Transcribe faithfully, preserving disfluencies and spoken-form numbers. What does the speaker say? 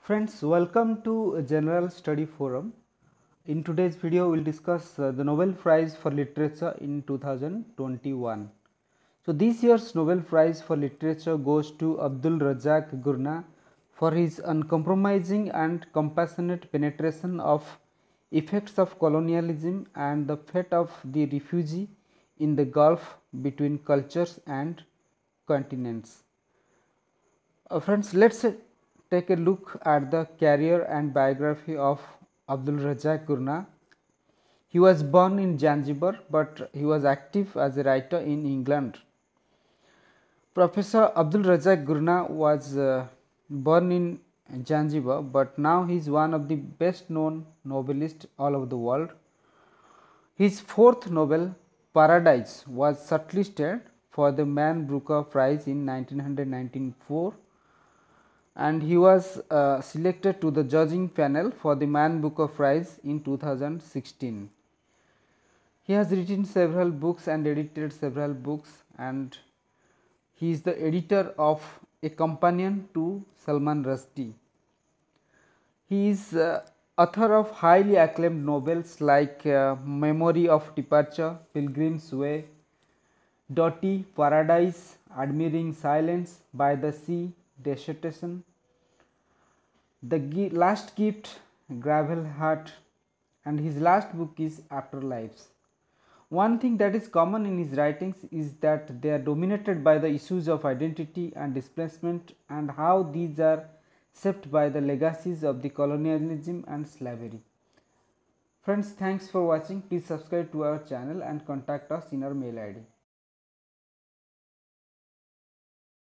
Friends, welcome to General Study Forum. In today's video, we will discuss uh, the Nobel Prize for Literature in two thousand twenty-one. So, this year's Nobel Prize for Literature goes to Abdul Razak Gurnah for his uncompromising and compassionate penetration of effects of colonialism and the fate of the refugee in the gulf between cultures and continents. Uh, friends, let's uh, take a look at the career and biography of Abdul Razak Gurnah. He was born in Zanzibar, but he was active as a writer in England. Professor Abdul Razak Gurnah was uh, born in Zanzibar, but now he is one of the best known novelists all over the world. His fourth novel, Paradise, was shortlisted for the Man Booker Prize in nineteen ninety-four, and he was uh, selected to the judging panel for the Man Booker Prize in two thousand sixteen. He has written several books and edited several books, and he is the editor of A Companion to Salman Rushdie. He is uh, author of highly acclaimed novels like uh, Memory of Departure, Pilgrim's Way, Doti, Paradise, Admiring Silence, By the Sea, Dissertation, The G Last Gift, Gravel Heart, and his last book is Afterlives. One thing that is common in his writings is that they are dominated by the issues of identity and displacement and how these are shaped by the legacies of the colonialism and slavery. Friends, thanks for watching. Please subscribe to our channel and contact us in our mail I D.